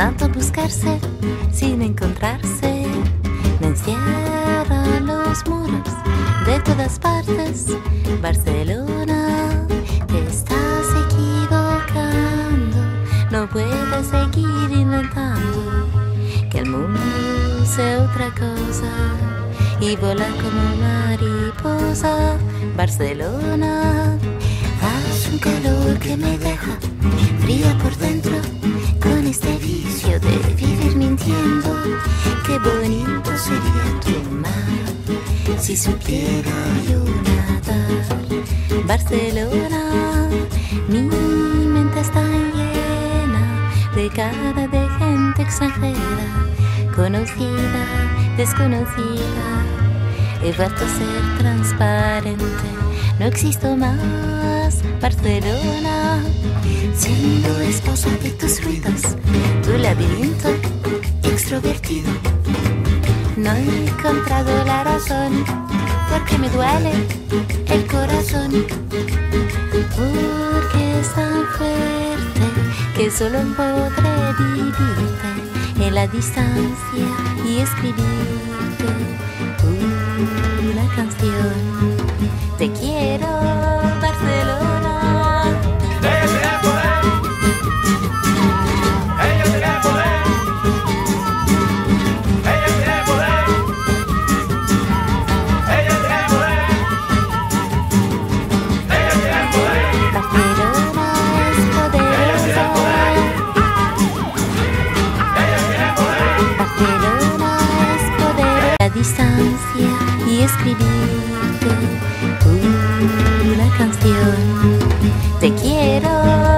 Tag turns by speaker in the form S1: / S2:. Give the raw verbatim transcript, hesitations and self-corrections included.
S1: tanto buscarse sin encontrarse. Me encierran los muros de todas partes. Barcelona, te estás equivocando. No puedes seguir inventando que el mundo sea otra cosa y volar como mariposa. Barcelona, hace un calor que me deja fría por dentro, con este vicio de vivir mintiendo. Qué bonito sería tu mar si supiera yo nadar. Barcelona, mi mente está llena de cara de gente extranjera, conocida, desconocida. He vuelto a ser transparente, no existo más. Barcelona, siendo esposa de tus ruidos, tu laberinto extrovertido. No he encontrado la razón, porque me duele el corazón, porque es tan fuerte que solo podré vivirte en la distancia y escribirte una canción. Te quiero, Barcelona.
S2: Ella tiene poder. Ella tiene poder. Ella tiene poder. Ella tiene poder. Ella tiene poder.
S1: Barcelona es poderosa.
S2: Ella tiene poder.
S1: Barcelona es poderosa. La distancia y escribirte una canción. Te quiero.